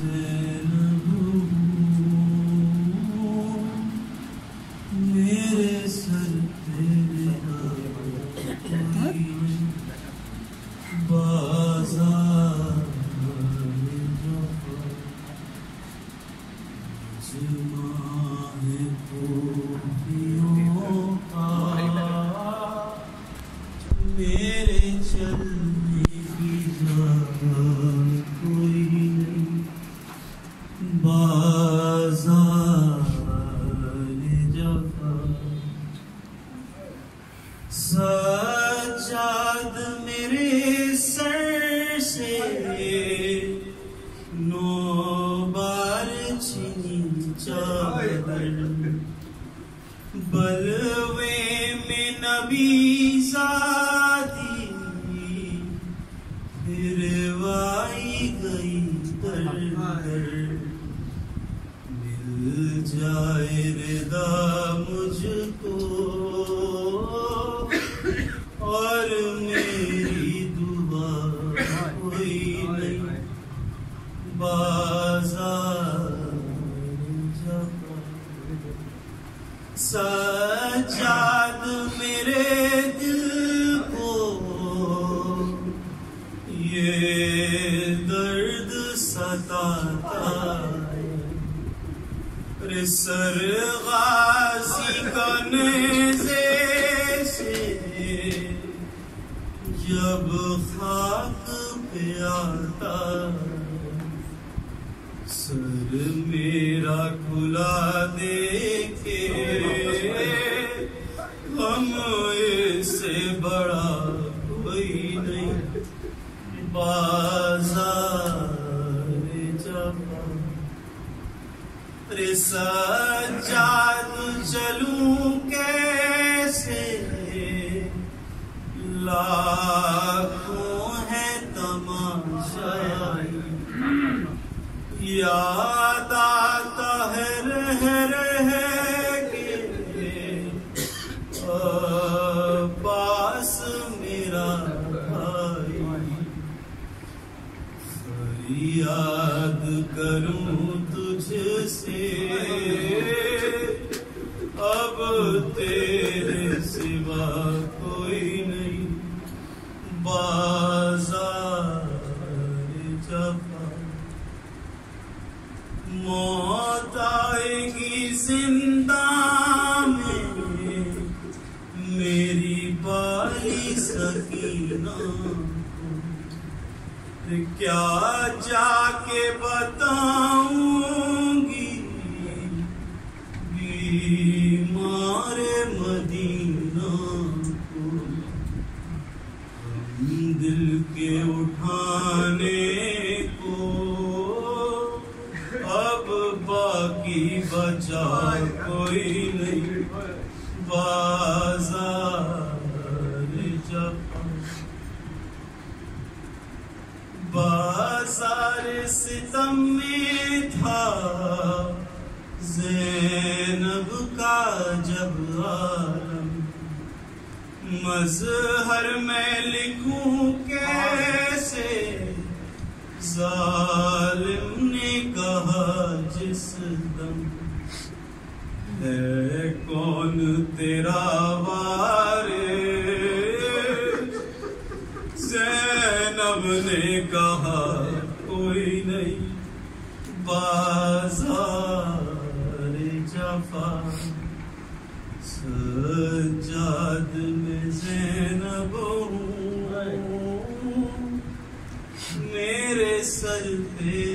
ज़ैनब मेरे सर पे बाज़ार जुमाए खूबियों का मेरे चलने की जगह कोई नहीं बाज़ार जफ़ा सज्जाद मेरे सर से 9 बार छीनी चादर बलवे में नबी ज़ादी फिरवाई गई दर दर मिल जाए रिदा मुझको और मेरी दुआ कोई नहीं बाज़ार जफ़ा सज्जाद मेरे दिल को ये दर्द सताता रे सर गाज़ी का नेज़े से जब खाक पे आता सर मेरा खुला देखे हम इससे बड़ा कोई नहीं बाज़ार जफ़ा रे सज्जाद चलूं कैसे लाखों है तमाशाई याद आता है रह के पास मेरा भाई फरियाद करूं तुझसे अब तेरे सिवा कोई नहीं बाज़ार जफ़ा मौत आएगी जिंदा में मेरी बाली सकीना क्या जाके बताऊंगी बीमार मदीना को दिल के उठाने को अब बाकी बचा कोई नहीं बाज़ार जफ़ा बाज़ार सितम में था ज़ैनब का जब आलम मज़हर में लिखूं कैसे ज़ालिम ने कहा जिस दम है कौन तेरा वारिस ज़ैनब ने कहा कोई नहीं बाज़ार जफ़ा सज्जाद में ज़ैनब हूँ मेरे सर पे